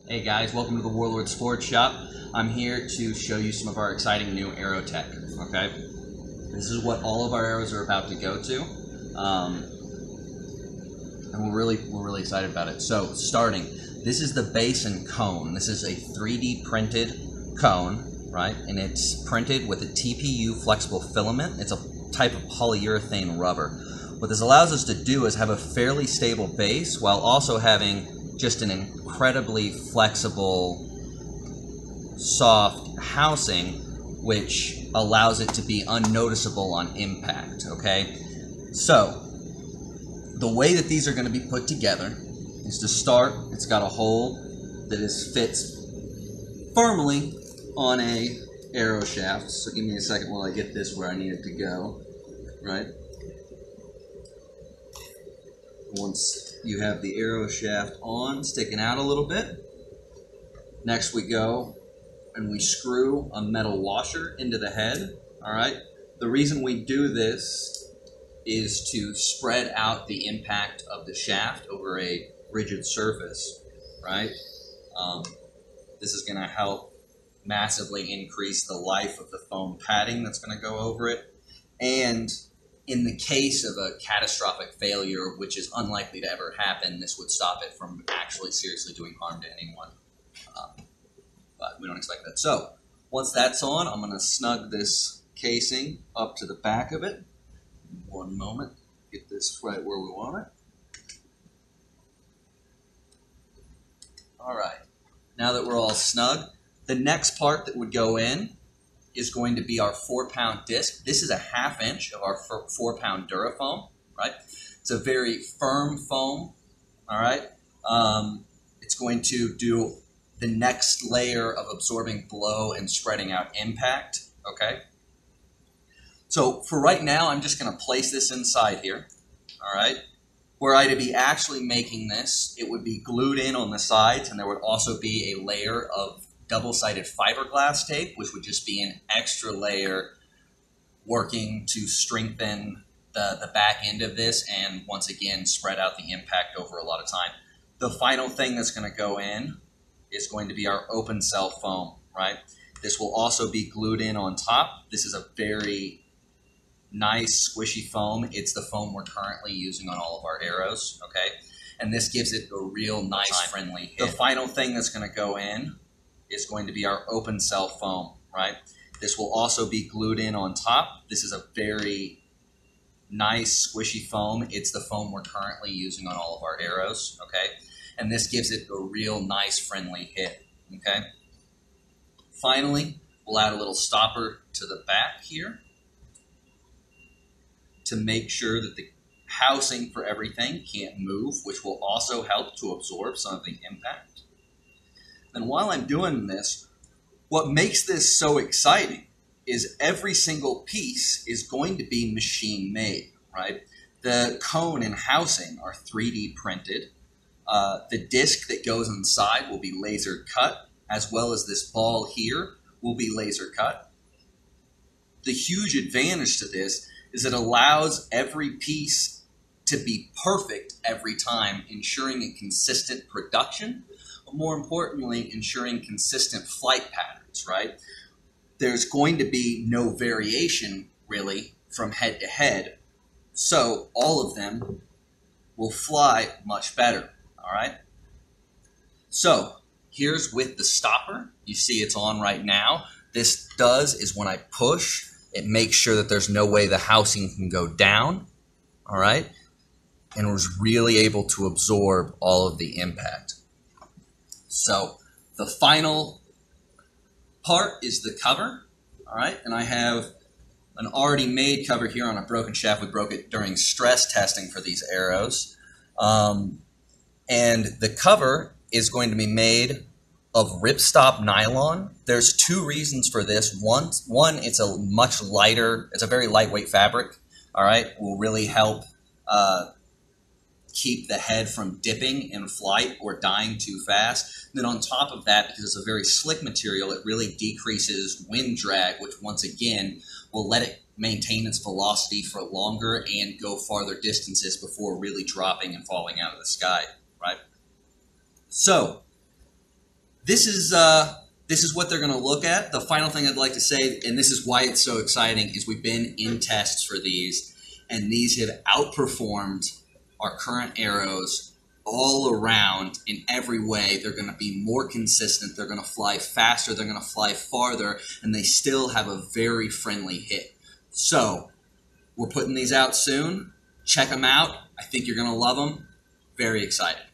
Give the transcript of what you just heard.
Hey guys, welcome to the Warlord Sports Shop. I'm here to show you some of our exciting new arrow tech, okay? This is what all of our arrows are about to go to, and we're really excited about it. So, starting, this is the base and cone. This is a 3D printed cone, right? And it's printed with a TPU flexible filament. It's a type of polyurethane rubber. What this allows us to do is have a fairly stable base while also having just an incredibly flexible, soft housing, which allows it to be unnoticeable on impact, okay? So, the way that these are going to be put together is to start, it's got a hole that fits firmly on a arrow shaft. So give me a second while I get this where I need it to go, right? Once you have the arrow shaft on, sticking out a little bit, next we go and we screw a metal washer into the head, all right? The reason we do this is to spread out the impact of the shaft over a rigid surface, right? This is going to help massively increase the life of the foam padding that's going to go over it. And in the case of a catastrophic failure, which is unlikely to ever happen, this would stop it from actually seriously doing harm to anyone. But we don't expect that. So once that's on, I'm going to snug this casing up to the back of it. One moment, get this right where we want it. All right, now that we're all snug, the next part that would go in is going to be our 4-pound disc. This is a 1/2 inch of our 4-pound Durafoam, right? It's a very firm foam, all right? It's going to do the next layer of absorbing blow and spreading out impact, okay? So for right now, I'm just gonna place this inside here, all right? Were I to be actually making this, it would be glued in on the sides, and there would also be a layer of double-sided fiberglass tape, which would just be an extra layer working to strengthen the back end of this and once again spread out the impact over a lot of time. The final thing that's going to go in is going to be our open cell foam, right? This will also be glued in on top. This is a very nice squishy foam. It's the foam we're currently using on all of our arrows, okay? And this gives it a real nice friendly hit. The final thing that's going to go in is going to be our open cell foam, right? This will also be glued in on top. This is a very nice squishy foam. It's the foam we're currently using on all of our arrows, okay? And this gives it a real nice friendly hit, okay? Finally, we'll add a little stopper to the back here to make sure that the housing for everything can't move, which will also help to absorb some of the impact. And while I'm doing this, what makes this so exciting is every single piece is going to be machine made, right? The cone and housing are 3D printed. The disc that goes inside will be laser cut, as well as this ball here will be laser cut. The huge advantage to this is it allows every piece to be perfect every time, ensuring a consistent production, but more importantly, ensuring consistent flight patterns, right? There's going to be no variation, really, from head to head, so all of them will fly much better, all right? So here's with the stopper. You see it's on right now. This does is when I push, it makes sure that there's no way the housing can go down, all right? And was really able to absorb all of the impact. So the final part is the cover, all right? And I have an already made cover here on a broken shaft. We broke it during stress testing for these arrows. And the cover is going to be made of ripstop nylon. There's 2 reasons for this. One, it's a much lighter, it's a very lightweight fabric, all right? Will really help keep the head from dipping in flight or dying too fast. And then on top of that, because it's a very slick material, it really decreases wind drag, which once again will let it maintain its velocity for longer and go farther distances before really dropping and falling out of the sky, right? So this is what they're going to look at. The final thing I'd like to say, and this is why it's so exciting, is we've been in tests for these, and these have outperformed our current arrows all around in every way. They're going to be more consistent. They're going to fly faster. They're going to fly farther, and they still have a very friendly hit. So we're putting these out soon. Check them out. I think you're going to love them. Very excited.